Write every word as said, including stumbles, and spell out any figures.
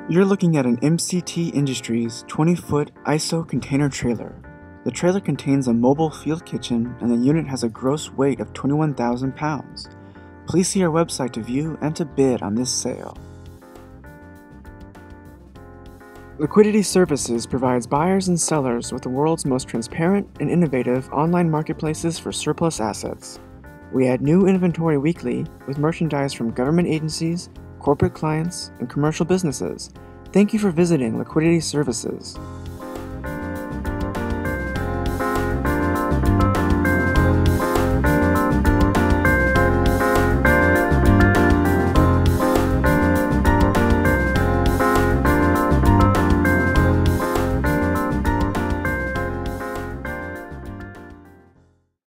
You're looking at an M C T Industries twenty foot I S O container trailer. The trailer contains a mobile field kitchen and the unit has a gross weight of twenty-one thousand pounds. Please see our website to view and to bid on this sale. Liquidity Services provides buyers and sellers with the world's most transparent and innovative online marketplaces for surplus assets. We add new inventory weekly with merchandise from government agencies, corporate clients, and commercial businesses. Thank you for visiting Liquidity Services.